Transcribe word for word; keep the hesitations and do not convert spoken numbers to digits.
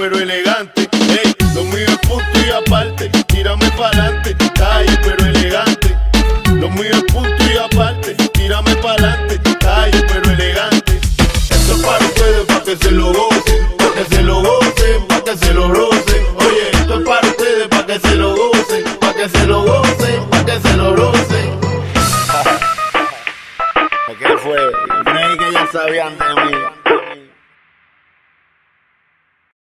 pero elegante. Ey, lo mío es punto y aparte, tírame pa'lante. Calle pero elegante. Lo mío es punto y aparte, tírame pa'lante. Calle pero elegante. Esto es para ustedes, pa' que se lo gocen, pa' que se lo gocen, pa' que se lo rocen. Oye, esto es para ustedes, pa' que se lo